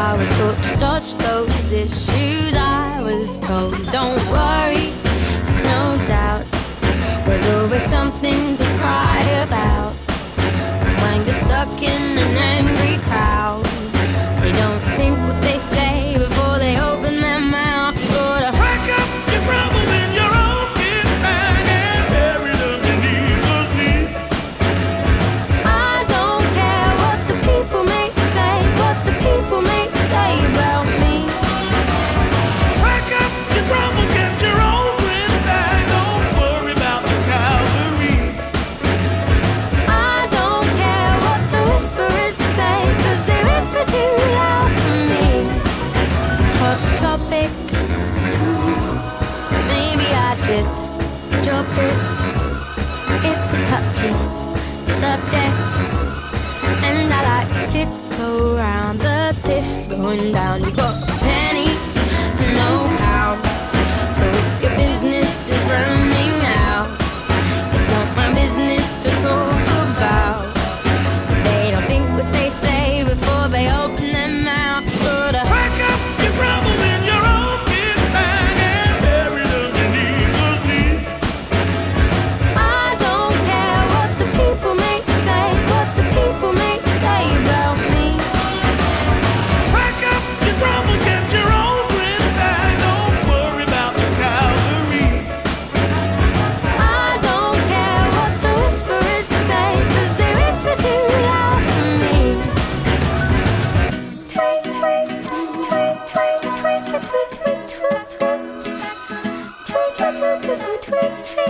I was taught to dodge those issues. I was told, don't worry, there's no doubt, there's always something to cry about. When you're stuck in an angry crowd, they don't think what they say before they open their mouth. You gotta pack up your troubles in your own kit bag and bury them beneath the sea. I don't care what the people may say, what the people may say about me. Pack up your troubles, get your own kit bag, don't worry about the Calvary. I don't care what the whisperers say, 'cause they whisper too loud for me. Hot topic, maybe I should drop it. It's a touchy subject, and I like to tiptoe around the tiff going down. You got a penny, no pound, so if your business is running out, it's not my business to talk about. They don't think what they say before they open their mouth. You gotta Pack up your troubles in your own kit bag and bury them beneath the sea. I don't care what the people may say, what the people may say about me. Pack up your troubles, get your own kit bag, don't worry about the Calvary. I don't care what the whisperers say, 'cause they whisper too loud for me. Tweet, tweet, tweet, tweet, tweet, tweet, tweet, tweet, tweet, tweet, tweet, tweet, tweet, tweet, tweet.